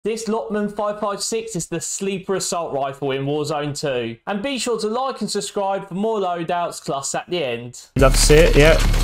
This Lachmann 5.56 is the sleeper assault rifle in Warzone 2. And be sure to like and subscribe for more loadouts plus at the end. Love to see it, yeah.